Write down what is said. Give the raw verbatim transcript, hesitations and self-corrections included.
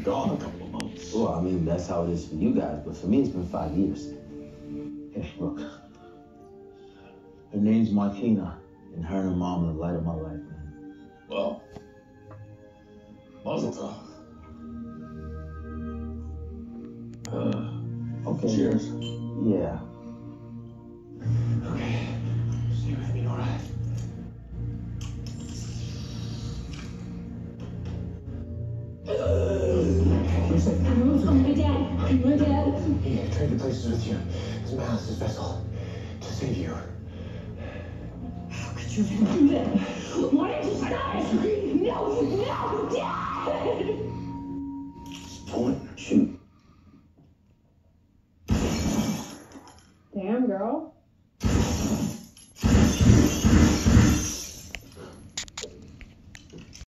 gone a couple of months. Well, I mean, that's how it is for you guys, but for me, it's been five years. Hey, look. Her name's Martina, and her and her mom are the light of my life, man. Well, Mazel tov. Uh, Okay. cheers. Yeah. Okay. Stay with me, Nora. You're safe. Oh, my dad. My dad. He traded places with you. His mouth, his vessel, to save you. How could you do that? Why did you stop? No, no, Dad! Point, shoot.